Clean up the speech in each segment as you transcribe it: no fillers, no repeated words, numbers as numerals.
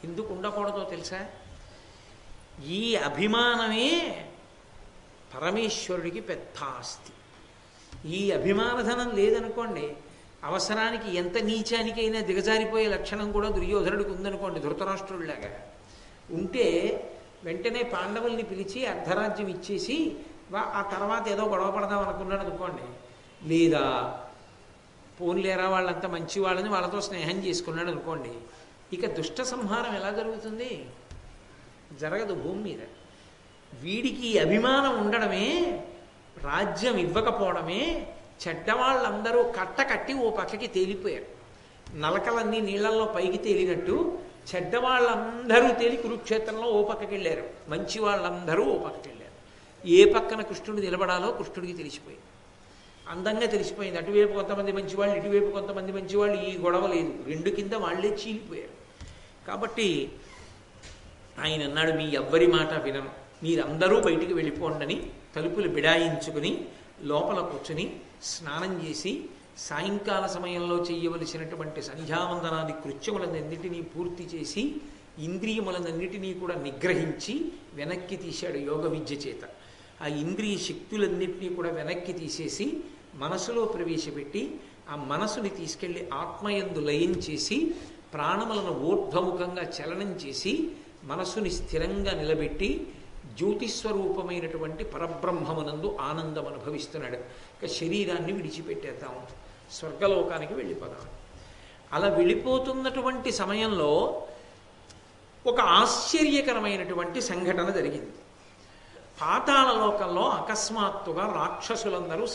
ఎందుకు ఉండకూడదో తెలుసా? ఈ అభిమానమే పరమేశ్వరుడికి పెద్ద ఆస్తి. ఈ అభిమానధనం లేదనుకోండి, అవసరానికి ఎంత నీచానికైనా దిగజారిపోయే లక్షణం కూడా దుర్యోధనుడికి ఉందనుకోండి, ధృతరాష్ట్రుడిలాగా ఉంటే వెంటనే పాండవుల్ని పిలిచి అర్ధరాజ్యం ఇచ్చేసి ఆ తర్వాత ఏదో గొడవ పడదాం అనుకున్నాడు అనుకోండి. లేదా పోన్లేరా వాళ్ళంతా మంచి వాళ్ళని వాళ్ళతో స్నేహం చేసుకున్నాడు అనుకోండి, ఇక దుష్ట సంహారం ఎలా జరుగుతుంది? జరగదు భూమి మీద. వీడికి అభిమానం ఉండడమే, రాజ్యం ఇవ్వకపోవడమే, చెడ్డవాళ్ళందరూ కట్టి ఓ పక్కకి తేలిపోయారు. నలకలన్నీ నీళ్లలో పైకి తేలినట్టు చెడ్డవాళ్ళందరూ తేలి కురుక్షేత్రంలో ఓ పక్కకి వెళ్ళారు, మంచి వాళ్ళందరూ ఓ పక్కకి వెళ్ళారు. ఏ పక్కన కృష్ణుడు నిలబడాలో కృష్ణుడికి తెలిసిపోయింది, అందంగా తెలిసిపోయింది. అటువైపు కొంతమంది మంచివాళ్ళు, ఇటువైపు కొంతమంది మంచివాళ్ళు. ఈ గొడవ లేదు, రెండు కింద వాళ్ళే చీలిపోయారు. కాబట్టి ఆయన అన్నాడు, మీ ఎవ్వరి మాట వినను, మీరందరూ బయటికి వెళ్ళిపోండని తలుపులు బిడాయించుకుని లోపల కూర్చుని స్నానం చేసి సాయంకాల సమయంలో చేయవలసినటువంటి సంధ్యావందనాది కృత్యములన్నింటినీ పూర్తి చేసి ఇంద్రియములన్నింటినీ కూడా నిగ్రహించి వెనక్కి తీశాడు యోగ విద్య చేత. ఆ ఇంద్రియ శక్తులన్నింటినీ కూడా వెనక్కి తీసేసి మనసులో ప్రవేశపెట్టి ఆ మనసుని తీసుకెళ్లి ఆత్మయందు లయం చేసి ప్రాణములను ఊర్ధ్వముఖంగా చలనం చేసి మనసుని స్థిరంగా నిలబెట్టి జ్యోతిస్వరూపమైనటువంటి పరబ్రహ్మమునందు ఆనందం అనుభవిస్తున్నాడు. ఇక శరీరాన్ని విడిచిపెట్టేద్దాం, స్వర్గలోకానికి వెళ్ళిపోదాం. అలా వెళ్ళిపోతున్నటువంటి సమయంలో ఒక ఆశ్చర్యకరమైనటువంటి సంఘటన జరిగింది. పాతాళ లోకంలో అకస్మాత్తుగా రాక్షసులందరూ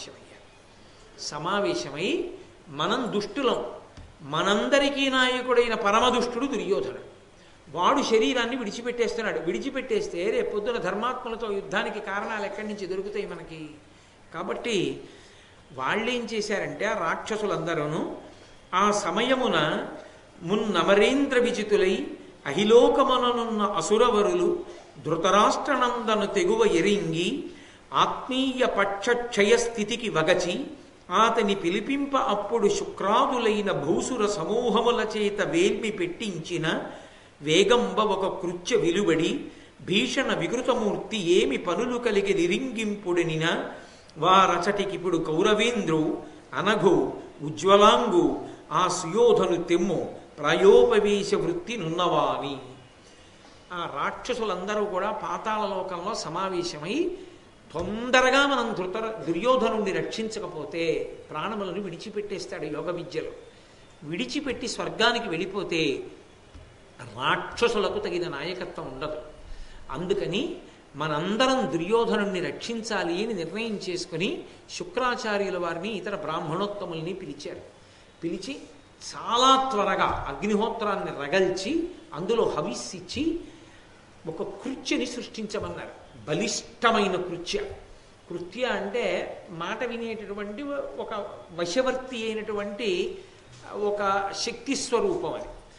సమావేశమై మనం దుష్టులం, మనందరికీ నాయకుడైన పరమదుష్టుడు దుర్యోధనుడు, వాడు శరీరాన్ని విడిచిపెట్టేస్తున్నాడు. విడిచిపెట్టేస్తే రేపొద్దున ధర్మాత్మలతో యుద్ధానికి కారణాలు ఎక్కడి నుంచి దొరుకుతాయి మనకి? కాబట్టి వాళ్ళేం చేశారంటే ఆ రాక్షసులందరూ ఆ సమయమున మున్నమరేంద్ర విజితులై అహిలోకమననున్న అసురవరులు ధృతరాష్ట్రనందను తెగువ ఎరింగి ఆత్మీయ పక్షక్షయ స్థితికి వగచి అతని పిలిపింప అప్పుడు శుక్రాదులైన భూసుర సమూహముల చేత వేల్మి పెట్టించిన వేగంబ ఒక కృత్య విలువడి భీషణ వికృతమూర్తి ఏమి పనులు కలిగి నిరింగింపుడినిన వారచటికిప్పుడు కౌరవేంద్రు అనఘు ఉజ్వలాంగు ఆ సుయోధను తెమ్ము ప్రాయోపవేశ వృత్తి నున్నవాని. ఆ రాక్షసులందరూ కూడా పాతాళ లోకంలో సమావేశమై తొందరగా మనం దుర్యోధనుడిని రక్షించకపోతే ప్రాణములను విడిచిపెట్టేస్తాడు యోగ విద్యలో. విడిచిపెట్టి స్వర్గానికి వెళ్ళిపోతే రాక్షసులకు తగిన నాయకత్వం ఉండదు. అందుకని మనందరం దుర్యోధనుడిని రక్షించాలి అని నిర్ణయం చేసుకుని శుక్రాచార్యుల వారిని ఇతర బ్రాహ్మణోత్తముల్ని పిలిచారు. పిలిచి చాలా త్వరగా అగ్నిహోత్రాన్ని రగల్చి అందులో హవిస్సిచ్చి ఒక కృత్యని సృష్టించమన్నారు. బలిష్టమైన కృత్య అంటే మాట వినేటటువంటి ఒక వశవర్తి అయినటువంటి ఒక శక్తి స్వరూపం.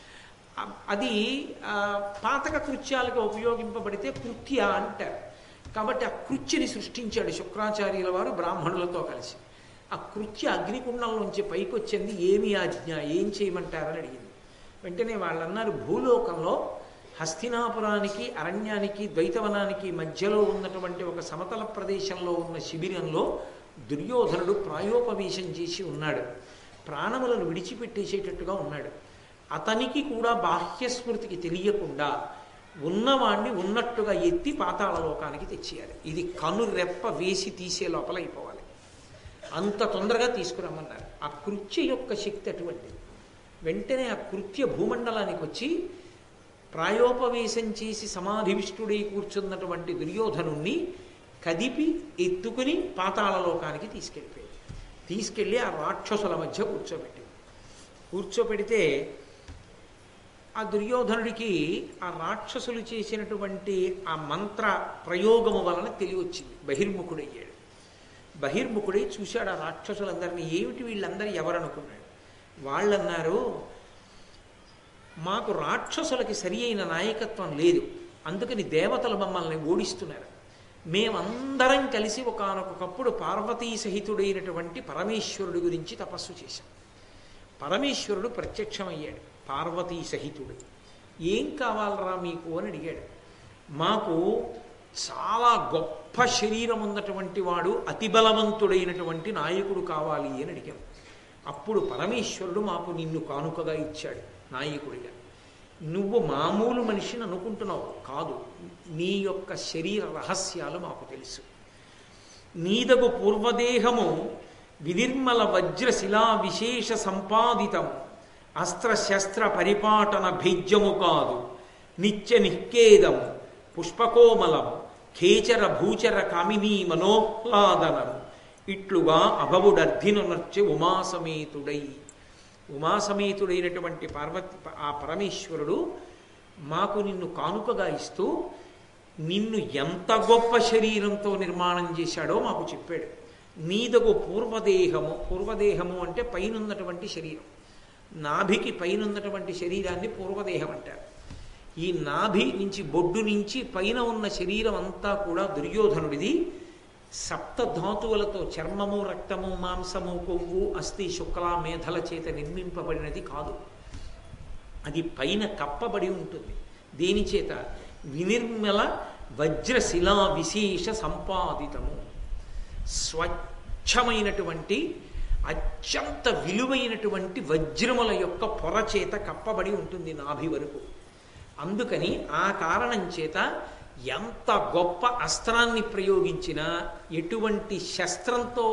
అది పాతక కృత్యాలకు ఉపయోగింపబడితే కృత్య అంటారు. కాబట్టి ఆ కృత్యని సృష్టించాడు శుక్రాచార్యుల వారు బ్రాహ్మణులతో కలిసి. ఆ కృత్య అగ్నికుండంలోంచి పైకి వచ్చింది. ఏమి ఆజ్ఞ, ఏం చేయమంటారని అడిగింది. వెంటనే వాళ్ళు అన్నారు, భూలోకంలో హస్తినాపురానికి అరణ్యానికి ద్వైతవనానికి మధ్యలో ఉన్నటువంటి ఒక సమతల ప్రదేశంలో ఉన్న శిబిరంలో దుర్యోధనుడు ప్రాయోపవేశం చేసి ఉన్నాడు. ప్రాణములను విడిచిపెట్టేసేటట్టుగా ఉన్నాడు. అతనికి కూడా బాహ్యస్మృతికి తెలియకుండా ఉన్నవాణ్ణి ఉన్నట్టుగా ఎత్తి పాతాళ లోకానికి తెచ్చేయాలి. ఇది కనురెప్ప వేసి తీసే లోపల అయిపోవాలి. అంత తొందరగా తీసుకురమ్మన్నారు. ఆ కృత్య యొక్క శక్తి అటువంటిది. వెంటనే ఆ కృత్య భూమండలానికి వచ్చి ప్రాయోపవేశం చేసి సమాధివిష్టుడై కూర్చున్నటువంటి దుర్యోధనుణ్ణి కదిపి ఎత్తుకుని పాతాళ లోకానికి తీసుకెళ్ళి ఆ రాక్షసుల మధ్య కూర్చోపెడితే ఆ దుర్యోధనుడికి ఆ రాక్షసులు చేసినటువంటి ఆ మంత్ర ప్రయోగము వలన తెలియొచ్చింది. బహిర్ముఖుడయ్యాడు. బహిర్ముఖుడై చూశాడు ఆ రాక్షసులందరినీ. ఏమిటి వీళ్ళందరూ ఎవరనుకున్నాడు. వాళ్ళన్నారు, మాకు రాక్షసులకి సరి అయిన నాయకత్వం లేదు, అందుకని దేవతలు మమ్మల్ని ఓడిస్తున్నారు. మేమందరం కలిసి ఒకానొకప్పుడు పార్వతీ సహితుడైనటువంటి పరమేశ్వరుడి గురించి తపస్సు చేశాం. పరమేశ్వరుడు ప్రత్యక్షమయ్యాడు పార్వతీ సహితుడు. ఏం కావాలరా మీకు అని అడిగాడు. మాకు చాలా గొప్ప శరీరం ఉన్నటువంటి వాడు, అతి బలవంతుడైనటువంటి నాయకుడు కావాలి అని అడిగాం. అప్పుడు పరమేశ్వరుడు మాకు నిన్ను కానుకగా ఇచ్చాడు నాయకుడిగా. నువ్వు మామూలు మనిషిని అనుకుంటున్నావు కాదు, నీ యొక్క శరీర రహస్యాలు మాకు తెలుసు. నీదగు పూర్వదేహము వినిర్మల వజ్రశిలా విశేష సంపాదితం, అస్త్రశస్త్ర పరిపాటన భేజ్యము కాదు, నిత్య నిఃకేదం పుష్పకోమలం, ఖేచర భూచర కామినీ మనోహ్లాదనం, ఇట్లుగా అభవుడర్ధినునర్చి ఉమాసమేతుడై. ఉమాసమేతుడైనటువంటి ఆ పరమేశ్వరుడు మాకు నిన్ను కానుకగా ఇస్తూ నిన్ను ఎంత గొప్ప శరీరంతో నిర్మాణం చేశాడో మాకు చెప్పాడు. నీదగు పూర్వదేహము, పూర్వదేహము అంటే పైనున్నటువంటి శరీరం, నాభికి పైనున్నటువంటి శరీరాన్ని పూర్వదేహం అంటారు. ఈ నాభి నుంచి, బొడ్డు నుంచి పైన ఉన్న శరీరం అంతా కూడా దుర్యోధనుడిది. సప్తధాతువులతో, చర్మము, రక్తము, మాంసము, కొవ్వు, అస్థి, శుక్ల, మేధల చేత నిర్మింపబడినది కాదు. అది పైన కప్పబడి ఉంటుంది. దేని చేత? వినిర్మల వజ్రశిలా విశేష సంపాదితము, స్వచ్ఛమైనటువంటి అత్యంత విలువైనటువంటి వజ్రముల యొక్క పొర చేత కప్పబడి ఉంటుంది నాభి వరకు. అందుకని ఆ కారణం చేత ఎంత గొప్ప అస్త్రాన్ని ప్రయోగించినా, ఎటువంటి శస్త్రంతో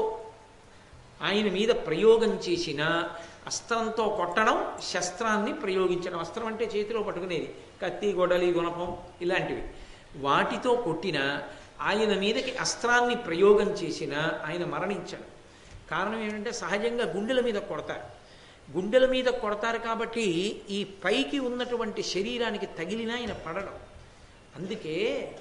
ఆయన మీద ప్రయోగం చేసినా, అస్త్రంతో కొట్టడం, శస్త్రాన్ని ప్రయోగించడం, అస్త్రం అంటే చేతిలో పట్టుకునేది, కత్తి, గొడలి, గుణపం ఇలాంటివి, వాటితో కొట్టినా, ఆయన మీదకి అస్త్రాన్ని ప్రయోగం చేసినా ఆయన మరణించాడు. కారణం ఏమిటంటే సహజంగా గుండెల మీద కొడతారు. గుండెల మీద కొడతారు కాబట్టి ఈ పైకి ఉన్నటువంటి శరీరానికి తగిలినా ఆయన పడడం. అందుకే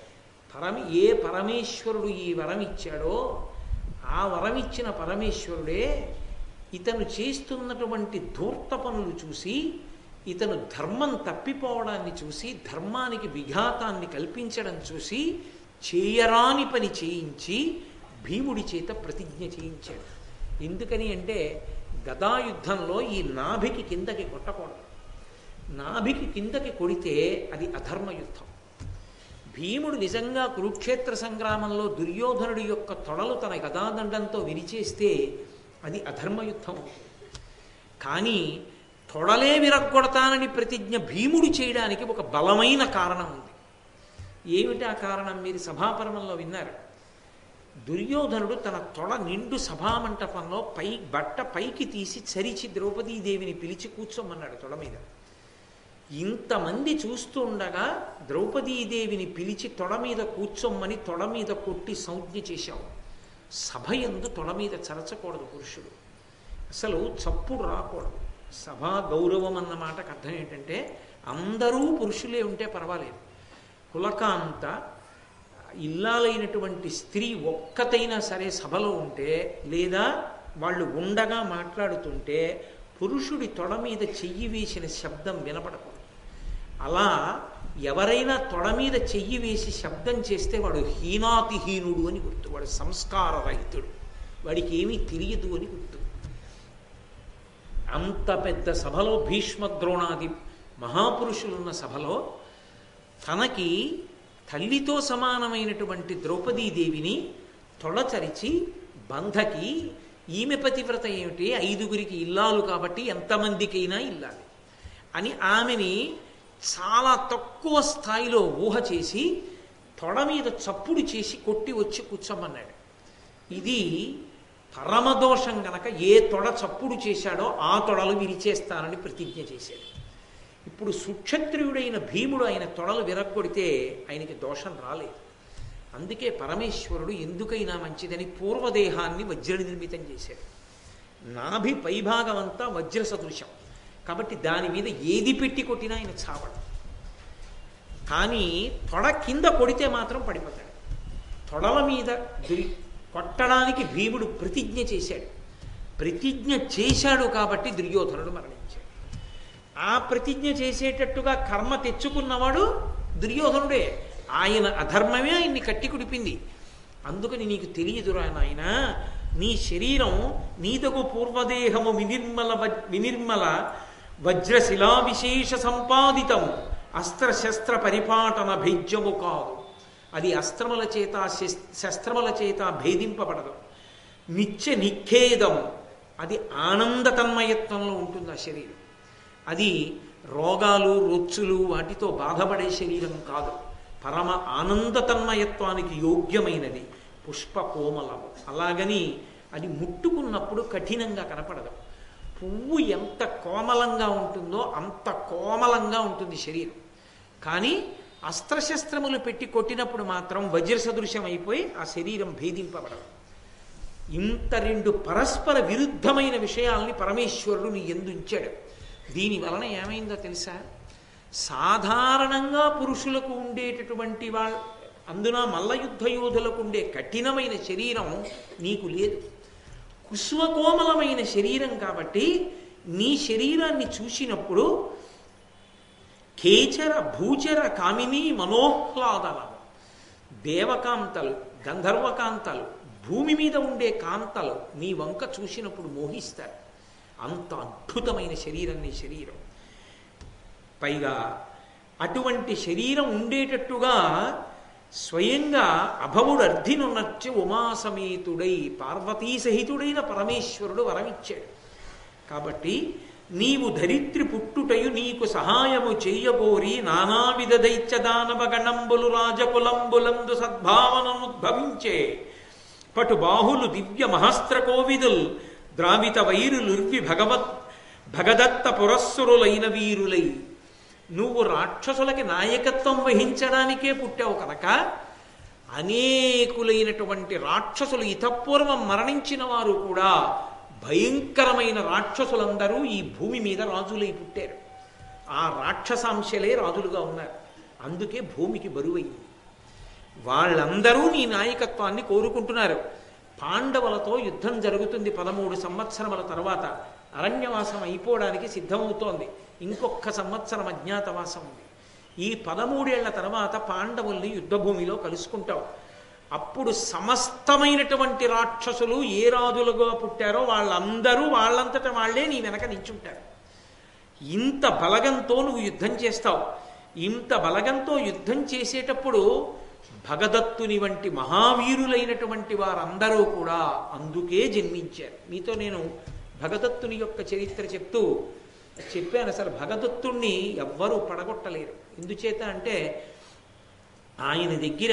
ఏ పరమేశ్వరుడు ఈ వరం ఇచ్చాడో ఆ వరం ఇచ్చిన పరమేశ్వరుడే ఇతను చేస్తున్నటువంటి ధూర్త పనులు చూసి, ఇతను ధర్మం తప్పిపోవడాన్ని చూసి, ధర్మానికి విఘాతాన్ని కల్పించడం చూసి చేయరాని పని చేయించి భీముడి చేత ప్రతిజ్ఞ చేయించాడు. ఎందుకని అంటే గదాయుద్ధంలో ఈ నాభికి కిందకి కొట్టకూడదు. నాభికి కిందకి కొడితే అది అధర్మయుద్ధం. భీముడు నిజంగా కురుక్షేత్ర సంగ్రామంలో దుర్యోధనుడి యొక్క తొడలు తన గదాదండంతో విరిచేస్తే అది అధర్మయుద్ధం అవుతుంది. కానీ తొడలే విరగ్గొడతానని ప్రతిజ్ఞ భీముడు చేయడానికి ఒక బలమైన కారణం ఉంది. ఏమిటి ఆ కారణం? మీరు సభాపర్వంలో విన్నారు. దుర్యోధనుడు తన తొడ నిండు సభామంటపంలో బట్ట పైకి తీసి చరిచి ద్రౌపదీదేవిని పిలిచి కూర్చోమన్నాడు తొడ మీద. ఇంతమంది చూస్తూ ఉండగా ద్రౌపదీదేవిని పిలిచి తొడ మీద కూర్చోమ్మని తొడ మీద కొట్టి సంజ్ఞ చేశావు. సభ యందు తొడ మీద చరచకూడదు పురుషుడు, అసలు చప్పుడు రాకూడదు. సభా గౌరవం అన్న మాటకు అర్థం ఏంటంటే అందరూ పురుషులే ఉంటే పర్వాలేదు, కులకాంత ఇల్లాలైనటువంటి స్త్రీ ఒక్కతైనా సరే సభలో ఉంటే, లేదా వాళ్ళు ఉండగా మాట్లాడుతుంటే పురుషుడి తొడ మీద చెయ్యి వేసిన శబ్దం వినపడకూడదు. అలా ఎవరైనా తొడ మీద చెయ్యి వేసి శబ్దం చేస్తే వాడు హీనాతిహీనుడు అని గుర్తు, వాడు సంస్కారరహితుడు, వాడికి ఏమీ తెలియదు అని గుర్తు. అంత పెద్ద సభలో భీష్మద్రోణాది మహాపురుషులున్న సభలో తనకి తల్లితో సమానమైనటువంటి ద్రౌపదీదేవిని తొడచరిచి బంధకి, ఈమె పతివ్రత ఏమిటి, 5గురికి ఇల్లాలు కాబట్టి ఎంతమందికైనా ఇల్లాలి అని ఆమెని చాలా తక్కువ స్థాయిలో ఊహ చేసి తొడ మీద చప్పుడు చేసి కొట్టి వచ్చి కూర్చోమన్నాడు. ఇది పరమదోషం గనక ఏ తొడ చప్పుడు చేశాడో ఆ తొడలు విరిచేస్తానని ప్రతిజ్ఞ చేశాడు. ఇప్పుడు సుక్షత్రియుడైన భీముడు ఆయన తొడలు విరగ్గొడితే ఆయనకి దోషం రాలేదు. అందుకే పరమేశ్వరుడు ఎందుకైనా మంచిదని పూర్వదేహాన్ని వజ్ర నిర్మితం చేశాడు. నాభి పైభాగం అంతా వజ్ర సదృశం కాబట్టి దాని మీద ఏది పెట్టి కొట్టినా ఆయన చావడు. కానీ తొడ కింద కొడితే మాత్రం పడిపోతాడు. తొడల మీద కొట్టడానికి భీముడు ప్రతిజ్ఞ చేశాడు. ప్రతిజ్ఞ చేశాడు కాబట్టి దుర్యోధనుడు మరణించాడు. ఆ ప్రతిజ్ఞ చేసేటట్టుగా కర్మ తెచ్చుకున్నవాడు దుర్యోధనుడే. ఆయన అధర్మమే ఆయన్ని కట్టి కుడిపింది. అందుకని నీకు తెలియదురా నాయన, నీ శరీరం నీదగు పూర్వదేహము వినిర్మల వజ్రశిలా విశేష సంపాదితము, అస్త్రశస్త్ర పరిపాటన భేద్యము కాదు. అది అస్త్రముల చేత శస్త్రముల చేత భేదింపబడదు. నిత్య నిఖేదము, అది ఆనంద తన్మయత్వంలో ఉంటుంది ఆ శరీరం. అది రోగాలు రొచ్చులు వాటితో బాధపడే శరీరం కాదు. పరమ ఆనంద తన్మయత్వానికి యోగ్యమైనది, పుష్ప కోమలము. అలాగని అది ముట్టుకున్నప్పుడు కఠినంగా కనపడదు. పువ్వు ఎంత కోమలంగా ఉంటుందో అంత కోమలంగా ఉంటుంది శరీరం. కానీ అస్త్రశస్త్రములు పెట్టి కొట్టినప్పుడు మాత్రం వజ్ర సదృశం అయిపోయి ఆ శరీరం భేదింపబడదు. ఇంత రెండు పరస్పర విరుద్ధమైన విషయాల్ని పరమేశ్వరుడు నీ యందు ఉంచాడు. దీని వలన ఏమైందో తెలుసా? సాధారణంగా పురుషులకు ఉండేటటువంటి అందున మల్లయుద్ధ యోధులకు ఉండే కఠినమైన శరీరం నీకు లేదు. కుసుమకోమలమైన శరీరం కాబట్టి నీ శరీరాన్ని చూసినప్పుడు కేచర భూచర కామిని మనోహ్లాదనం, దేవకాంతలు గంధర్వకాంతలు భూమి మీద ఉండే కాంతలు నీ వంక చూసినప్పుడు మోహిస్తారు. అంత అద్భుతమైన శరీరం నీ శరీరం. పైగా అటువంటి శరీరం ఉండేటట్టుగా స్వయంగా అభవుడు అర్ధినున్నచ్చు ఉమాసమేతుడై పార్వతీ సహితుడైన పరమేశ్వరుడు వరమిచ్చాడు. కాబట్టి నీవు ధరిత్రి పుట్టుటయు నీకు సహాయము చెయ్యబోరి నానావిధ దైత్యదానవ గణంబులు రాజకులంబులందు సద్భావనముద్భవించే పటు బాహులు దివ్య మహస్త్ర కోవిదుల్ ద్రావిత వైరులుర్వి భగదత్త పురస్సురులైన వీరులై. నువ్వు రాక్షసులకి నాయకత్వం వహించడానికే పుట్టావు కనుక అనేకులైనటువంటి రాక్షసులు ఇతపూర్వం మరణించిన వారు కూడా భయంకరమైన రాక్షసులందరూ ఈ భూమి మీద రాజులై పుట్టారు. ఆ రాక్షసాంశలే రాజులుగా ఉన్నారు. అందుకే భూమికి బరువైంది. వాళ్ళందరూ నీ నాయకత్వాన్ని కోరుకుంటున్నారు. పాండవులతో యుద్ధం జరుగుతుంది 13 సంవత్సరముల తర్వాత. అరణ్యవాసం అయిపోవడానికి సిద్ధమవుతోంది. ఇంకొక సంవత్సరం అజ్ఞాతవాసం ఉంది. ఈ 13 ఏళ్ల తర్వాత పాండవుల్ని యుద్ధభూమిలో కలుసుకుంటావు. అప్పుడు సమస్తమైనటువంటి రాక్షసులు ఏ రాజులుగా పుట్టారో వాళ్ళందరూ వాళ్ళంతట వాళ్లే నీ వెనక నించుంటారు. ఇంత బలగంతో నువ్వు యుద్ధం చేస్తావు. ఇంత బలగంతో యుద్ధం చేసేటప్పుడు భగదత్తుని వంటి మహావీరులైనటువంటి వారందరూ కూడా అందుకే జన్మించారు. మీతో నేను భగదత్తుని యొక్క చరిత్ర చెప్పాను. అసలు భగదత్తుణ్ణి ఎవ్వరూ పడగొట్టలేరు. ఎందుచేత అంటే ఆయన దగ్గర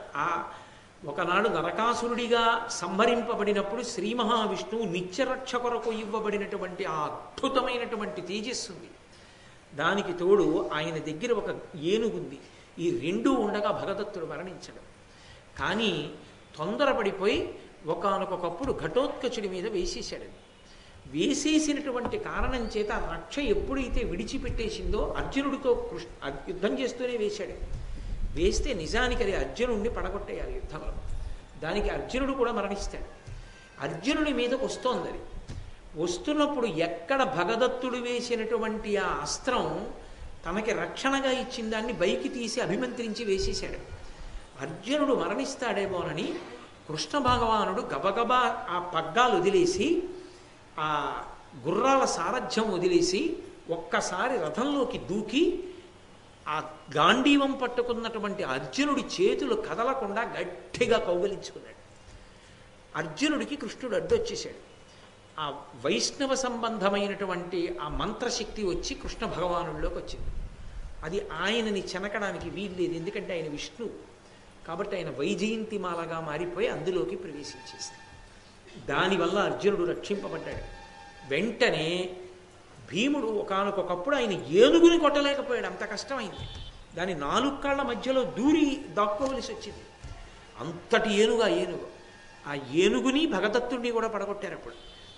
ఒకనాడు నరకాసురుడిగా సంహరింపబడినప్పుడు శ్రీ మహావిష్ణువు నిత్యరక్ష కొరకు ఇవ్వబడినటువంటి ఆ అద్భుతమైనటువంటి తేజస్సుంది. దానికి తోడు ఆయన దగ్గర ఒక ఏనుగుంది. ఈ రెండూ ఉండగా భగదత్తుడు మరణించడం. కానీ తొందరపడిపోయి ఒకానొకప్పుడు ఘటోత్కచుడి మీద వేసేశాడు. వేసేసినటువంటి కారణం చేత ఆ రక్ష ఎప్పుడైతే విడిచిపెట్టేసిందో అర్జునుడితో యుద్ధం చేస్తూనే వేశాడు. వేస్తే నిజానికి అది అర్జునుడిని పడగొట్టేయాలి యుద్ధంలో. దానికి అర్జునుడు కూడా మరణిస్తాడు. అర్జునుడి మీదకు వస్తోంది. అది వస్తున్నప్పుడు ఎక్కడ భగదత్తుడు వేసినటువంటి ఆ అస్త్రం తనకి రక్షణగా ఇచ్చిన దాన్ని బైకి తీసి అభిమంత్రించి వేసేశాడు. అర్జునుడు మరణిస్తాడేమోనని కృష్ణ భగవానుడు గబగబా ఆ పగ్గాలు వదిలేసి ఆ గుర్రాల సారథ్యం వదిలేసి ఒక్కసారి రథంలోకి దూకి ఆ గాంధీవం పట్టుకున్నటువంటి అర్జునుడి చేతులు కదలకుండా గట్టిగా కౌగలించుకున్నాడు. అర్జునుడికి కృష్ణుడు అడ్డొచ్చేశాడు. ఆ వైష్ణవ సంబంధమైనటువంటి ఆ మంత్రశక్తి వచ్చి కృష్ణ భగవానుడిలోకి వచ్చింది. అది ఆయనని చెనకడానికి వీల్లేదు. ఎందుకంటే ఆయన విష్ణువు కాబట్టి ఆయన వైజయంతిమాలగా మారిపోయి అందులోకి ప్రవేశించేసింది. దానివల్ల అర్జునుడు రక్షింపబడ్డాడు. వెంటనే భీముడు ఒకానొకప్పుడు ఆయన ఏనుగుని కొట్టలేకపోయాడు. అంత కష్టమైంది. దాని 4 కాళ్ల మధ్యలో దూరి దాక్కోవలసి వచ్చింది. అంతటి ఏనుగు ఆ ఏనుగుని భగదత్తుడిని కూడా పడగొట్టారు. అప్పుడు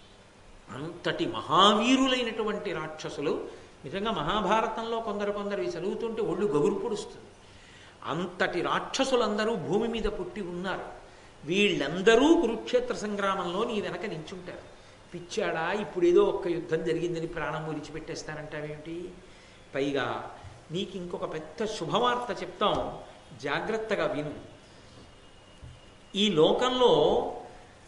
అంతటి మహావీరులైనటువంటి రాక్షసులు. నిజంగా మహాభారతంలో కొందరు చదువుతుంటే ఒళ్ళు గగురు పొడుస్తుంది. అంతటి రాక్షసులందరూ భూమి మీద పుట్టి ఉన్నారు. వీళ్ళందరూ కురుక్షేత్ర సంగ్రామంలో నీ వెనక నించుంటారు. పిచ్చాడా, ఇప్పుడు ఏదో ఒక్క యుద్ధం జరిగిందని ప్రాణం విడిచిపెట్టేస్తానంటావేమిటి? పైగా నీకు ఇంకొక పెద్ద శుభవార్త చెప్తాం, జాగ్రత్తగా విను. ఈ లోకంలో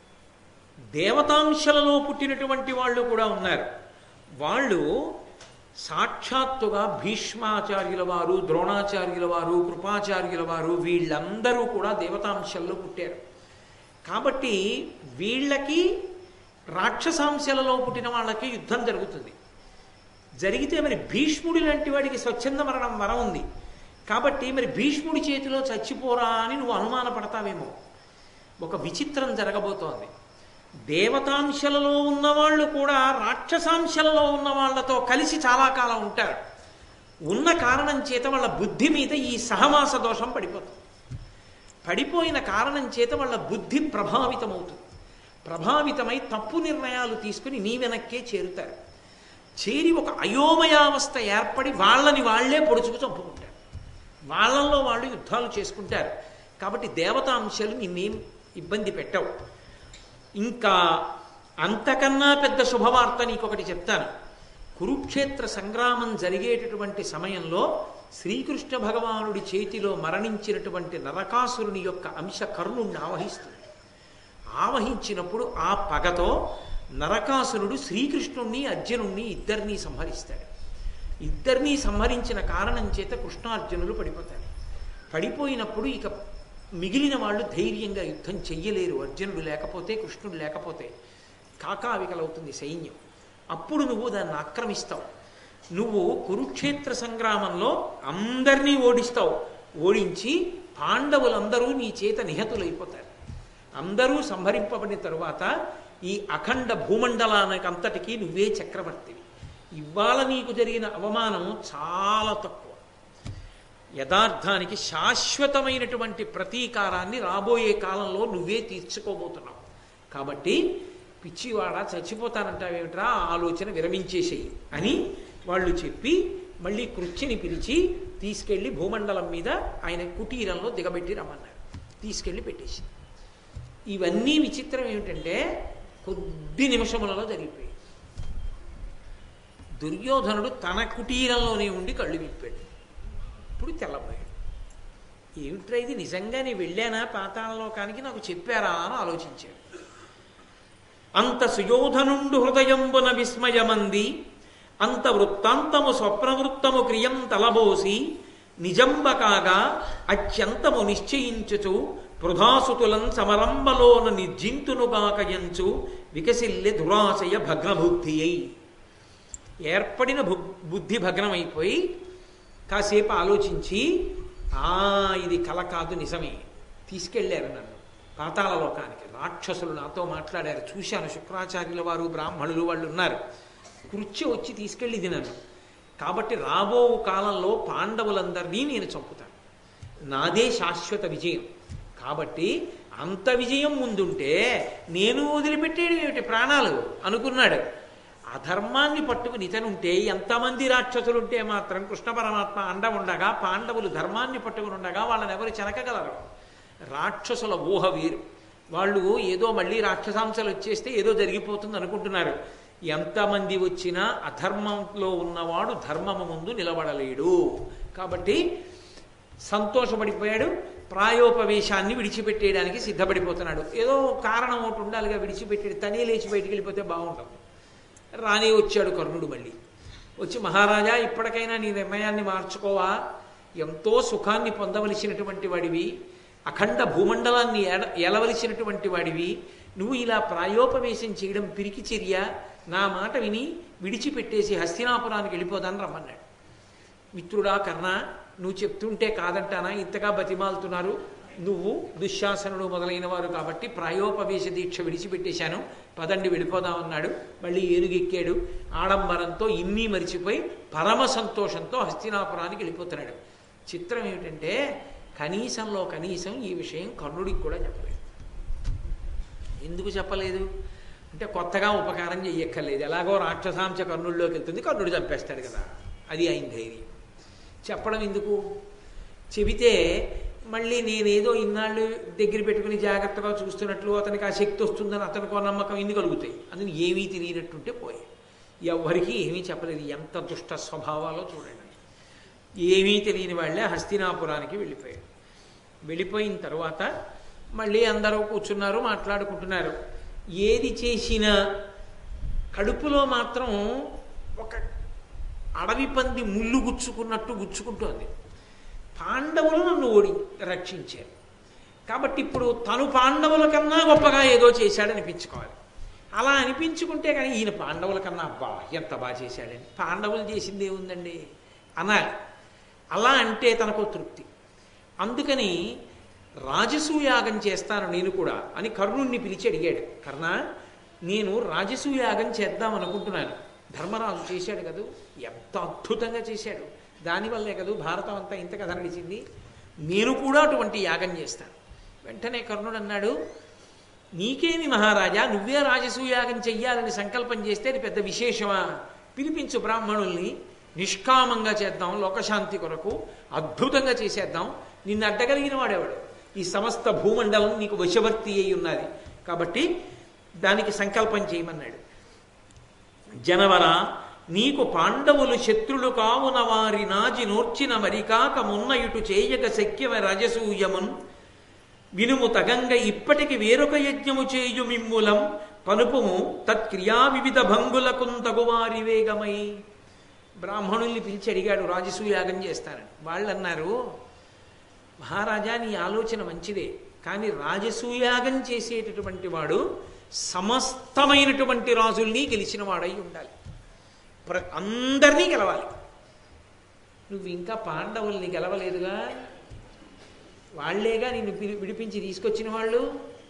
దేవతాంశలలో పుట్టినటువంటి వాళ్ళు కూడా ఉన్నారు. వాళ్ళు సాక్షాత్తుగా భీష్మాచార్యుల వారు, ద్రోణాచార్యుల వారు, కృపాచార్యుల వారు వీళ్ళందరూ కూడా దేవతాంశల్లో పుట్టారు. కాబట్టి వీళ్ళకి రాక్షసాంశలలో పుట్టిన వాళ్ళకి యుద్ధం జరుగుతుంది. జరిగితే మరి భీష్ముడి లాంటి వాడికి స్వచ్ఛంద మరణం వరం ఉంది కాబట్టి మరి భీష్ముడి చేతిలో చచ్చిపోరా అని నువ్వు అనుమానపడతావేమో. ఒక విచిత్రం జరగబోతోంది. దేవతాంశలలో ఉన్నవాళ్ళు కూడా రాక్షసాంశలలో ఉన్న వాళ్ళతో కలిసి చాలా కాలం ఉంటారు. ఉన్న కారణం చేత వాళ్ళ బుద్ధి మీద ఈ సహవాస దోషం పడిపోతుంది. పడిపోయిన కారణం చేత వాళ్ళ బుద్ధి ప్రభావితమవుతుంది. ప్రభావితమై తప్పు నిర్ణయాలు తీసుకుని నీ వెనక్కే చేరుతారు. చేరి ఒక అయోమయావస్థ ఏర్పడి వాళ్ళని వాళ్లే పొడుచుకు చంపుకుంటారు. వాళ్ళల్లో వాళ్ళు యుద్ధాలు చేసుకుంటారు. కాబట్టి దేవతాంశాలు నిన్నేం ఇబ్బంది పెట్టవు. ఇంకా అంతకన్నా పెద్ద శుభవార్త నీకొకటి చెప్తాను. కురుక్షేత్ర సంగ్రామం జరిగేటటువంటి సమయంలో శ్రీకృష్ణ భగవానుడి చేతిలో మరణించినటువంటి నరకాసురుని యొక్క అంశ కర్ణుణ్ణి ఆవహిస్తుంది. ఆవహించినప్పుడు ఆ పగతో నరకాసురుడు శ్రీకృష్ణుణ్ణి అర్జునుణ్ణి ఇద్దరినీ సంహరిస్తాడు. ఇద్దరినీ సంహరించిన కారణం చేత కృష్ణార్జునులు పడిపోతారు. పడిపోయినప్పుడు ఇక మిగిలిన వాళ్ళు ధైర్యంగా యుద్ధం చెయ్యలేరు. అర్జునుడు లేకపోతే, కృష్ణుడు లేకపోతే కాకావికలవుతుంది సైన్యం. అప్పుడు నువ్వు దాన్ని ఆక్రమిస్తావు. నువ్వు కురుక్షేత్ర సంగ్రామంలో అందరినీ ఓడిస్తావు. ఓడించి పాండవులందరూ నీ చేత నిహతులైపోతారు. అందరూ సంహరింపబడిన తరువాత ఈ అఖండ భూమండలానికి అంతటికీ నువ్వే చక్రవర్తివి. ఇవాళ నీకు జరిగిన అవమానం చాలా తక్కువ. యథార్థానికి శాశ్వతమైనటువంటి ప్రతీకారాన్ని రాబోయే కాలంలో నువ్వే తీర్చుకోబోతున్నావు. కాబట్టి పిచ్చివాడ చచ్చిపోతానంటావేమిట్రా, ఆలోచన విరమించేసేయి అని వాళ్ళు చెప్పి మళ్ళీ కృత్యని పిలిచి తీసుకెళ్లి భూమండలం మీద ఆయన కుటీరంలో దిగబెట్టి రమ్మన్నారు. తీసుకెళ్లి పెట్టేసి. ఇవన్నీ విచిత్రం ఏమిటంటే కొద్ది నిమిషములలో జరిగిపోయాయి. దుర్యోధనుడు తన కుటీరంలోనే ఉండి కళ్ళు విప్పాడు. ఇప్పుడు తెల్లబోయాడు. ఏమిట్రా ఇది, నిజంగా నేను వెళ్ళానా పాతాళలోకానికి, నాకు చెప్పారా అని ఆలోచించాడు. అంత సుయోధనుండు హృదయంబున విస్మయమంది, అంత వృత్తాంతము స్వప్నవృత్తము క్రియం తలబోసి, నిజంబ కాగా అత్యంతము నిశ్చయించుచు పృథాసుతులం సమరంబలోన నిర్జింతునుగాకయంచు వికసిల్లె దురాశయ భగ్నబుద్ధి అయి. ఏర్పడిన బుద్ధి భగ్నమైపోయి కాసేపు ఆలోచించి, ఇది కల కాదు, నిజమే, తీసుకెళ్లారు నన్ను పాతాళలోకానికి. రాక్షసులు నాతో మాట్లాడారు, చూశాను. శుక్రాచార్యుల వారు, బ్రాహ్మణులు వాళ్ళు ఉన్నారు. కృత్య వచ్చి తీసుకెళ్ళింది నన్ను. కాబట్టి రాబో కాలంలో పాండవులందరినీ నేను చంపుతాను. నాదే శాశ్వత విజయం. కాబట్టి అంత విజయం ముందుంటే నేను వదిలిపెట్టేయడం ఏమిటి ప్రాణాలు అనుకున్నాడు. అధర్మాన్ని పట్టుకుని ఇతనుంటే ఎంతమంది రాక్షసులుంటే మాత్రం కృష్ణ పరమాత్మ అండ ఉండగా, పాండవులు ధర్మాన్ని పట్టుకుని ఉండగా వాళ్ళని ఎవరు చెనకగలరు? రాక్షసుల ఊహ వీరు. వాళ్ళు ఏదో మళ్ళీ రాక్షసాంశాలు వచ్చేస్తే ఏదో జరిగిపోతుంది అనుకుంటున్నారు. ఎంతమంది వచ్చినా అధర్మంలో ఉన్నవాడు ధర్మము ముందు నిలబడలేడు. కాబట్టి సంతోషపడిపోయాడు. ప్రాయోపవేశాన్ని విడిచిపెట్టేయడానికి సిద్ధపడిపోతున్నాడు. ఏదో కారణం ఒకటి ఉండాలిగా విడిచిపెట్టేది. తనే లేచి బయటికి వెళ్ళిపోతే బాగుంటుంది. రానే వచ్చాడు కర్ణుడు. మళ్ళీ వచ్చి, మహారాజా ఇప్పటికైనా నీ నిర్ణయాన్ని మార్చుకోవా, ఎంతో సుఖాన్ని పొందవలసినటువంటి వాడివి, అఖండ భూమండలాన్ని ఏలవలసినటువంటి వాడివి, నువ్వు ఇలా ప్రాయోపవేశం చేయడం పిరికి చర్య. నా మాట విని విడిచిపెట్టేసి హస్తినాపురానికి వెళ్ళిపోదాన్ని రమ్మన్నాడు. మిత్రుడా కర్ణ, నువ్వు చెప్తుంటే కాదంటానా, ఇంతగా బతిమాలుతున్నారు, నువ్వు దుశ్శాసనుడు మొదలైన వారు కాబట్టి ప్రాయోపవేశ దీక్ష విడిచిపెట్టేశాను, పదండి వెళ్ళిపోదామన్నాడు. మళ్ళీ ఏనుగెక్కాడు. ఆడంబరంతో ఇన్ని మరిచిపోయి పరమ సంతోషంతో హస్తినాపురానికి వెళ్ళిపోతున్నాడు. చిత్రం ఏమిటంటే కనీసంలో కనీసం ఈ విషయం కర్ణుడికి కూడా చెప్పలేదు. ఎందుకు చెప్పలేదు అంటే కొత్తగా ఉపకారం చెయ్యక్కర్లేదు, ఎలాగో రాక్షసాంశ కర్ణుడిలోకి వెళ్తుంది, కర్ణుడు చంపేస్తాడు కదా, అది ఆయన ధైర్యం. చెప్పడం ఎందుకు? చెబితే మళ్ళీ నేనేదో ఇన్నాళ్ళు దగ్గర పెట్టుకుని జాగ్రత్తగా చూస్తున్నట్లు అతనికి ఆ శక్తి వస్తుందని అతనికో నమ్మకం ఇన్ని కలుగుతాయి. అందుని ఏమీ తెలియనట్టుంటే పోయి ఎవరికి ఏమీ చెప్పలేదు. ఎంత దుష్ట స్వభావాలో చూడండి. ఏమీ తెలియని వాళ్ళే హస్తినాపురానికి వెళ్ళిపోయారు. వెళ్ళిపోయిన తర్వాత మళ్ళీ అందరూ కూర్చున్నారు, మాట్లాడుకుంటున్నారు. ఏది చేసినా కడుపులో మాత్రం ఒక అడవి పంది ముళ్ళు గుచ్చుకున్నట్టు గుచ్చుకుంటోంది. పాండవులు నన్ను రక్షించారు కాబట్టి ఇప్పుడు తను పాండవుల కన్నా గొప్పగా ఏదో చేశాడనిపించుకోవాలి. అలా అనిపించుకుంటే కానీ ఈయన పాండవుల కన్నా అబ్బా ఎంత బాగా చేశాడని, పాండవులు చేసింది ఏముందండి అనాలి. అలా అంటే తనకు తృప్తి. అందుకని రాజసూయాగం చేస్తాను నేను కూడా అని కర్ణుణ్ణి పిలిచి అడిగాడు. కర్ణ, నేను రాజసూయాగం చేద్దాం అనుకుంటున్నాను. ధర్మరాజు చేశాడు కదూ, ఎంత అద్భుతంగా చేశాడు. దానివల్లే కదూ భారతం అంతా ఇంత కథ నడిచింది. నేను కూడా అటువంటి యాగం చేస్తాను. వెంటనే కర్ణుడు అన్నాడు, నీకేమి మహారాజా, నువ్వే రాజసూయాగం చెయ్యాలని సంకల్పం చేస్తే అది పెద్ద విశేషమా? పిలిపించు బ్రాహ్మణుల్ని, నిష్కామంగా చేద్దాం, లోకశాంతి కొరకు అద్భుతంగా చేసేద్దాం. నిన్ను అడ్డగలిగిన వాడేవాడు. ఈ సమస్త భూమండలం నీకు వశవర్తి అయి ఉన్నది కాబట్టి దానికి సంకల్పం చేయమన్నాడు. జనవర, నీకు పాండవులు శత్రులు కావున వారి నాజి నోర్చిన మరికాక మున్న ఇటు చేయక శక్యమ రాజసూయమున్ వినుము తగంగ ఇప్పటికి వేరొక యజ్ఞము చేయు మిమ్ములం పనుపుము తత్క్రియా వివిధ భంగులకున్ తగువారి వేగమై. బ్రాహ్మణుల్ని పిలిచి అడిగాడు రాజసూయాగం చేస్తానని. వాళ్ళు అన్నారు, మహారాజా నీ ఆలోచన మంచిదే, కానీ రాజసూయాగం చేసేటటువంటి వాడు సమస్తమైనటువంటి రాజుల్ని గెలిచిన వాడై ఉండాలి, అందరినీ గెలవాలి. నువ్వు ఇంకా పాండవుల్ని గెలవలేదుగా, వాళ్లేగా నిన్ను విడిపించి తీసుకొచ్చిన వాళ్ళు.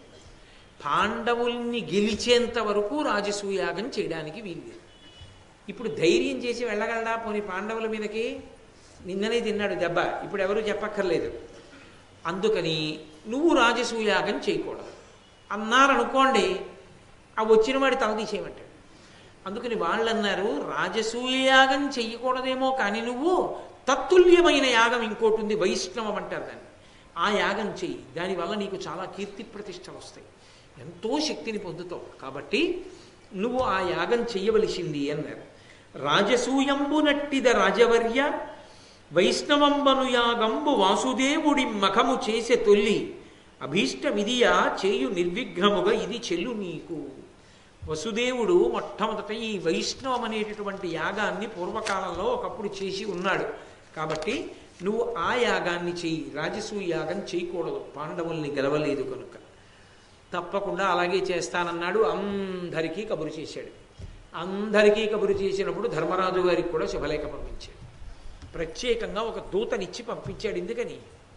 పాండవుల్ని గెలిచేంత వరకు రాజసూయాగం చేయడానికి వీలు. ఇప్పుడు ధైర్యం చేసి వెళ్ళగలడా? పోనీ పాండవుల మీదకి నిన్ననే తిన్నాడు దెబ్బ, ఇప్పుడు ఎవరు చెప్పక్కర్లేదు. అందుకని నువ్వు రాజసూయాగం చేయకూడదు అన్నారనుకోండి, ఆ వచ్చిన వాడి తల తీసేయమంటాడు. అందుకని వాళ్ళు అన్నారు, రాజసూయాగం చెయ్యకూడదేమో కానీ నువ్వు తత్తుల్యమైన యాగం ఇంకోటి ఉంది, వైష్ణవం అంటారు దాన్ని. ఆ యాగం చెయ్యి, దానివల్ల నీకు చాలా కీర్తి ప్రతిష్టలు వస్తాయి, ఎంతో శక్తిని పొందుతావు. కాబట్టి నువ్వు ఆ యాగం చెయ్యవలసింది అన్నారు. రాజసూయంబు నట్టిద రాజవర్య వైష్ణవంబను యాగంబు వాసుదేవుడి మఖము చేసే తొల్లి అభీష్టమిదియా చేయు నిర్విఘ్నముగా ఇది చెల్లు నీకు. వసుదేవుడు మొట్టమొదట ఈ వైష్ణవం అనేటటువంటి యాగాన్ని పూర్వకాలంలో ఒకప్పుడు చేసి ఉన్నాడు. కాబట్టి నువ్వు ఆ యాగాన్ని చెయ్యి, రాజసూయ యాగం చేయకూడదు, పాండవుల్ని గెలవలేదు కనుక. తప్పకుండా అలాగే చేస్తానన్నాడు. అందరికీ కబురు చేశాడు. అందరికీ కబురు చేసినప్పుడు ధర్మరాజు గారికి కూడా శుభలేఖ పంపించాడు. ప్రత్యేకంగా ఒక దూతనిచ్చి పంపించాడు. ఎందుకని?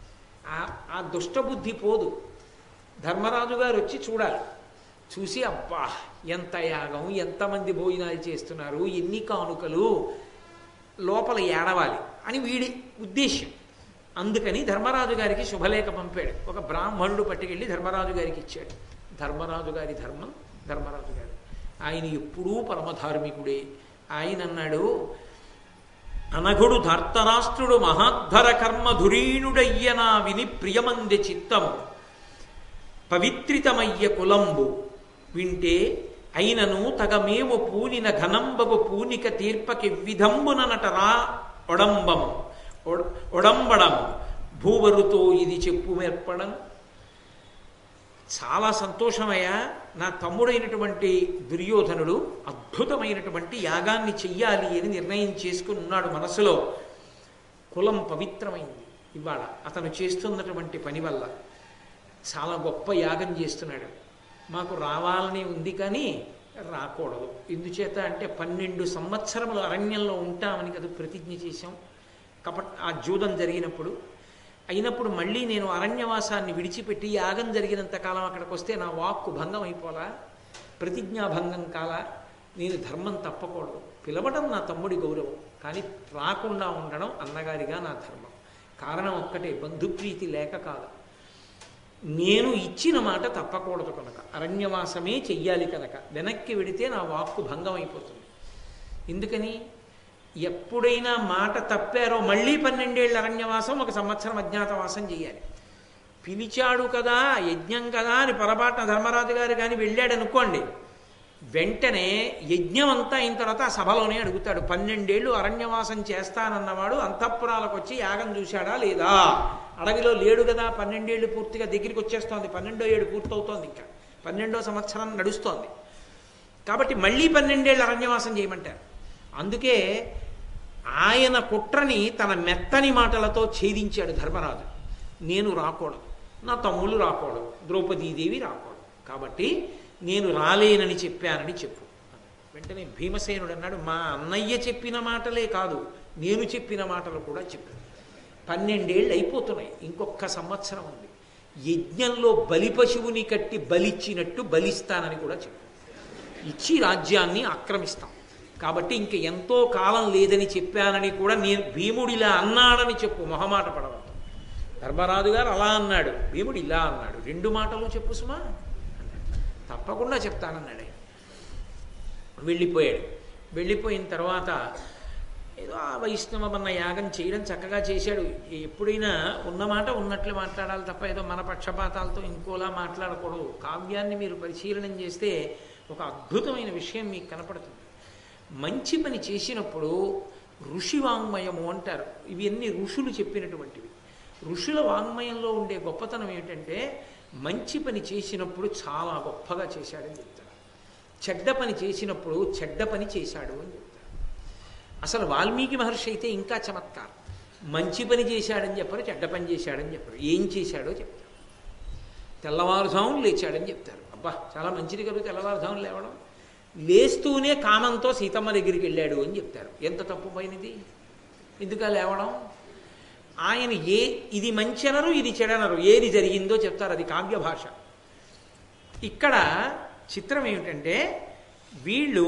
ఆ దుష్టబుద్ధి పోదు. ధర్మరాజు గారు వచ్చి చూడాలి, చూసి అబ్బా ఎంత యాగం, ఎంతమంది భోజనాలు చేస్తున్నారు, ఎన్ని కానుకలు, లోపల ఏడవాలి అని వీడి ఉద్దేశ్యం. అందుకని ధర్మరాజు గారికి శుభలేఖ పంపాడు. ఒక బ్రాహ్మణుడు పట్టుకెళ్ళి ధర్మరాజు గారికి ఇచ్చాడు. ధర్మరాజు గారి ధర్మం ధర్మరాజు గారు, ఆయన ఎప్పుడూ పరమధార్మికుడే. ఆయన అన్నాడు, అనఘుడు ధార్తరాష్ట్రుడు మహాద్ధర కర్మ ధురీణుడయ్యనా విని ప్రియమంది చిత్తము పవిత్రితమయ్య కులంబు వింటే అయినను తగమేము పూనిన ఘనంబగు పూనిక తీర్పకి విధంబుననటరా ఒడంబము ఒడంబడం భూవరుతో ఇది చెప్పు మేర్పడం. చాలా సంతోషమయ్యా, నా తమ్ముడైనటువంటి దుర్యోధనుడు అద్భుతమైనటువంటి యాగాన్ని చెయ్యాలి అని నిర్ణయం చేసుకుని ఉన్నాడు మనసులో. కులం పవిత్రమైంది ఇవాళ అతను చేస్తున్నటువంటి పని వల్ల. చాలా గొప్ప యాగం చేస్తున్నాడు. మాకు రావాలని ఉంది కానీ రాకూడదు. ఎందుచేత అంటే 12 సంవత్సరములు అరణ్యంలో ఉంటామని కదా ప్రతిజ్ఞ చేశాం. కాబట్టి ఆ జూదం జరిగినప్పుడు అయినప్పుడు మళ్ళీ నేను అరణ్యవాసాన్ని విడిచిపెట్టి యాగం జరిగినంత కాలం అక్కడికి వస్తే నా వాక్కు భంగం అయిపోలా, ప్రతిజ్ఞాభంగం కాలా, నేను ధర్మం తప్పకూడదు. పిలవడం నా తమ్ముడి గౌరవం, కానీ రాకుండా ఉండడం అన్నగారిగా నా ధర్మం. కారణం ఒక్కటే, బంధుప్రీతి లేక కాదు, నేను ఇచ్చిన మాట తప్పకూడదు కనుక, అరణ్యవాసమే చెయ్యాలి కనుక. వెనక్కి వెడితే నా వాక్కు భంగం అయిపోతుంది. ఎందుకని? ఎప్పుడైనా మాట తప్పారో మళ్ళీ 12 ఏళ్ళ అరణ్యవాసం, 1 సంవత్సరం అజ్ఞాతవాసం చేయాలి. పిలిచాడు కదా, యజ్ఞం కదా అని పొరపాటున ధర్మరాజు గారు కానీ వెళ్ళాడు అనుకోండి, వెంటనే యజ్ఞం అంతా అయిన తర్వాత ఆ సభలోనే అడుగుతాడు, 12 ఏళ్ళు అరణ్యవాసం చేస్తానన్నవాడు అంతఃపురాలకు వచ్చి యాగం చూశాడా లేదా? అడవిలో లేడు కదా, 12 ఏళ్ళు పూర్తిగా దగ్గరికి వచ్చేస్తోంది, 12వ ఏడు పూర్తవుతోంది, ఇంకా 12వ సంవత్సరం నడుస్తోంది. కాబట్టి మళ్ళీ 12 ఏళ్ళు అరణ్యవాసం చేయమంటారు. అందుకే ఆయన కుట్రని తన మెత్తని మాటలతో ఛేదించాడు ధర్మరాజు. నేను రాకూడదు, నా తమ్ముళ్ళు రాకూడదు, ద్రౌపదీదేవి రాకూడదు, కాబట్టి నేను రాలేనని చెప్పానని చెప్పు. వెంటనే భీమసేనుడు అన్నాడు, మా అన్నయ్య చెప్పిన మాటలే కాదు, నేను చెప్పిన మాటలు కూడా చెప్పు. 12 ఏళ్ళు అయిపోతున్నాయి, ఇంకొక సంవత్సరం ఉంది. యజ్ఞంలో బలి పశువుని కట్టి బలిచ్చినట్టు బలిస్తానని కూడా చెప్పు. ఇచ్చి రాజ్యాన్ని ఆక్రమిస్తాం. కాబట్టి ఇంక ఎంతో కాలం లేదని చెప్పానని కూడా నేను భీముడిలా అన్నాడని చెప్పు, మొహమాట పడవద్దు. ధర్మరాజు గారు అలా అన్నాడు, భీముడు ఇలా అన్నాడు, 2 మాటలు చెప్పు సుమా. తప్పకుండా చెప్తానన్నాడు. వెళ్ళిపోయాడు. వెళ్ళిపోయిన తర్వాత ఏదో ఆ వైష్ణవమన్న యాగం చేయడం చక్కగా చేశాడు. ఎప్పుడైనా ఉన్నమాట ఉన్నట్లు మాట్లాడాలి తప్ప ఏదో మన పక్షపాతాలతో ఇంకోలా మాట్లాడకూడదు. కావ్యాన్ని మీరు పరిశీలనం చేస్తే ఒక అద్భుతమైన విషయం మీకు కనపడుతుంది. మంచి పని చేసినప్పుడు ఋషి వాంగ్మయము అంటారు. ఇవన్నీ ఋషులు చెప్పినటువంటివి. ఋషుల వాంగ్మయంలో ఉండే గొప్పతనం ఏమిటంటే మంచి పని చేసినప్పుడు చాలా గొప్పగా చేశాడని చెప్తారు, చెడ్డ పని చేసినప్పుడు చెడ్డ పని చేశాడు అని చెప్తారు. అసలు వాల్మీకి మహర్షి అయితే ఇంకా చమత్కారం. మంచి పని చేశాడని చెప్పరు, చెడ్డ పని చేశాడని చెప్పరు, ఏం చేశాడో చెప్తారు. తెల్లవారుజామున లేచాడని చెప్తారు. అబ్బా చాలా మంచిది కదా తెల్లవారుజామున లేవడం. లేస్తూనే కామంతో సీతమ్మ దగ్గరికి వెళ్ళాడు అని చెప్తారు. ఎంత తప్పు పోయినది, ఎందుక లేవడం. ఆయన ఇది మంచి అనరు, ఇది చెడనరు, ఏది జరిగిందో చెప్తారు. అది కావ్య భాష. ఇక్కడ చిత్రం ఏమిటంటే వీళ్ళు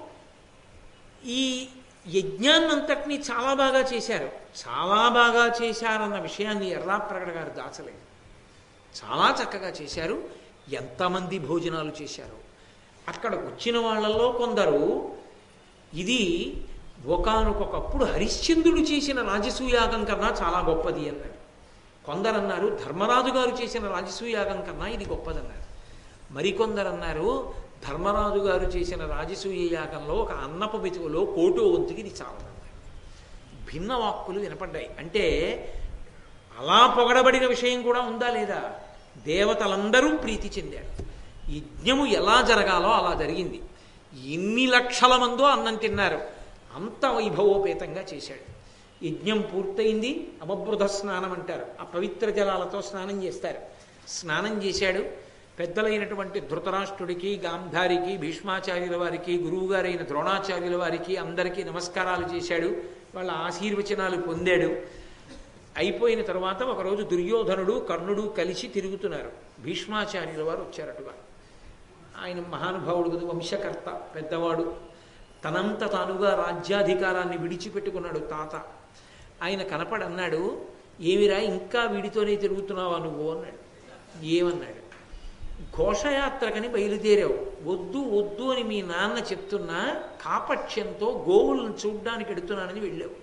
ఈ యజ్ఞాన్నంతటినీ చాలా బాగా చేశారు. చాలా బాగా చేశారన్న విషయాన్ని ఎర్రాప్రగడ గారు దాచలేదు. చాలా చక్కగా చేశారు. ఎంతమంది భోజనాలు చేశారు. అక్కడ వచ్చిన వాళ్ళల్లో కొందరు ఇది ఒకానొకప్పుడు హరిశ్చంద్రుడు చేసిన రాజసూయాగం కన్నా చాలా గొప్పది అన్నారు. కొందరు అన్నారు ధర్మరాజు గారు చేసిన రాజసూయాగం కన్నా ఇది గొప్పదన్నారు. మరికొందరు అన్నారు ధర్మరాజు గారు చేసిన రాజసూయ యాగంలో ఒక అన్నపు మెతుకులో కోటో వంతుకి ఇది చాలదన్నారు. భిన్న వాక్కులు వినపడ్డాయి. అంటే అలా పొగడబడిన విషయం కూడా ఉందా లేదా? దేవతలందరూ ప్రీతి చెందారు. యజ్ఞము ఎలా జరగాలో అలా జరిగింది. ఎన్ని లక్షల మందో అన్నం తిన్నారు. అంత వైభవోపేతంగా చేశాడు. యజ్ఞం పూర్తయింది. అవబృధ స్నానం అంటారు. ఆ పవిత్ర జలాలతో స్నానం చేస్తారు. స్నానం చేశాడు. పెద్దలైనటువంటి ధృతరాష్ట్రుడికి, గాంధారికి, భీష్మాచార్యుల వారికి, గురువుగారైన ద్రోణాచార్యుల వారికి అందరికీ నమస్కారాలు చేశాడు. వాళ్ళ ఆశీర్వచనాలు పొందాడు. అయిపోయిన తర్వాత ఒకరోజు దుర్యోధనుడు, కర్ణుడు కలిసి తిరుగుతున్నారు. భీష్మాచార్యుల వారు వచ్చారటుగా. ఆయన మహానుభావుడు కదా, వంశకర్త, పెద్దవాడు. తనంత తానుగా రాజ్యాధికారాన్ని విడిచిపెట్టుకున్నాడు తాత. ఆయన కనపడన్నాడు, ఏమిరా ఇంకా వీడితోనే తిరుగుతున్నావా నువ్వు అన్నాడు. ఏమన్నాడు? ఘోషయాత్రకని బయలుదేరావు, వద్దు వద్దు అని మీ నాన్న చెప్తున్నా కాపక్ష్యంతో గోవులను చూడ్డానికి ఎడుతున్నానని వెళ్ళావు.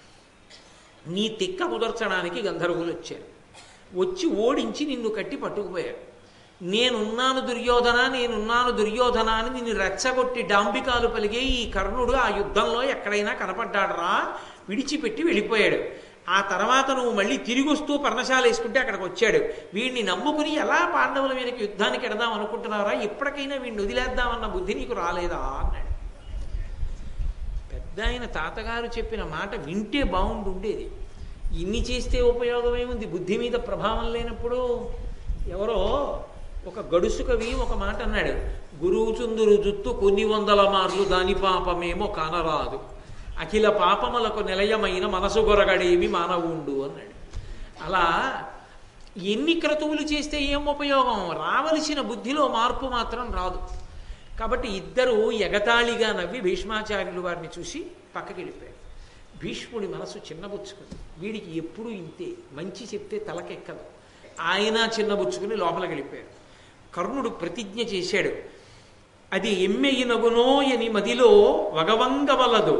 నీ తిక్క కుదర్చడానికి గంధర్వులు వచ్చారు. వచ్చి ఓడించి నిన్ను కట్టి పట్టుకుపోయారు. నేనున్నాను దుర్యోధన, నేనున్నాను దుర్యోధన అని నిన్ను రెచ్చగొట్టి డాంబికాలు పలిగే ఈ కర్ణుడు ఆ యుద్ధంలో ఎక్కడైనా కనపడ్డాడరా? విడిచిపెట్టి వెళ్ళిపోయాడు. ఆ తర్వాత నువ్వు మళ్ళీ తిరిగి వస్తూ పర్ణశాల వేసుకుంటే అక్కడికి వచ్చాడు. వీడిని నమ్ముకుని ఎలా పాండవుల మీదకి యుద్ధానికి ఎడదాం అనుకుంటున్నారా? ఇప్పటికైనా వీడిని వదిలేద్దామన్న బుద్ధి నీకు రాలేదా అన్నాడు. పెద్ద ఆయన తాతగారు చెప్పిన మాట వింటే బాగుండుండేది. ఇన్ని చేస్తే ఉపయోగం ఏముంది? బుద్ధి మీద ప్రభావం లేనప్పుడు. ఎవరో ఒక గడుసు కవి ఒక మాట అన్నాడు, గురువు చుందురు జుత్తు కొన్ని వందల మార్లు దాని పాపమేమో కానరాదు, అఖిల పాపములకు నిలయమైన మనసు గొరగడేమి మానవుండు అన్నాడు. అలా ఎన్ని క్రతువులు చేస్తే ఏం ఉపయోగం? రావలసిన బుద్ధిలో మార్పు మాత్రం రాదు. కాబట్టి ఇద్దరు ఎగతాళిగా నవ్వి భీష్మాచార్యులు వారిని చూసి పక్కకి వెళ్ళిపోయారు. భీష్ముడి మనసు చిన్నబుచ్చుకుంది. వీడికి ఎప్పుడూ ఇంతే, మంచి చెప్తే తలకెక్కదు. ఆయన చిన్నబుచ్చుకుని లోపలికి వెళ్ళిపోయారు. కర్ణుడు ప్రతిజ్ఞ చేశాడు, అది ఎమ్మెయినగునో అని మదిలో వగవంగవలదు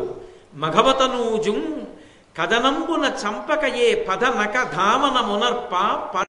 మఘవతనూజుం కదనంబున చంపకయే పదనక ధామన మునర్ప